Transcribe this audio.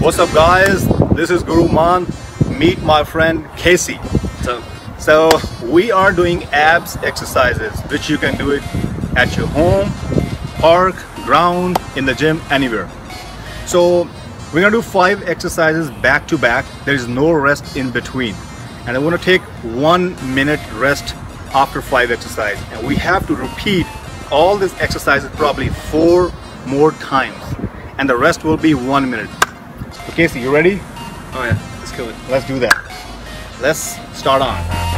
What's up guys, this is Gurumann. Meet my friend Casey. So we are doing abs exercises which you can do it at your home, park, ground, in the gym, anywhere. So we're gonna do 5 exercises back to back. There is no rest in between, and I'm gonna take 1 minute rest after 5 exercises, and we have to repeat all these exercises probably 4 more times, and the rest will be 1 minute. Okay, Casey, you ready? Oh yeah, let's kill it. Let's do that. Let's start on.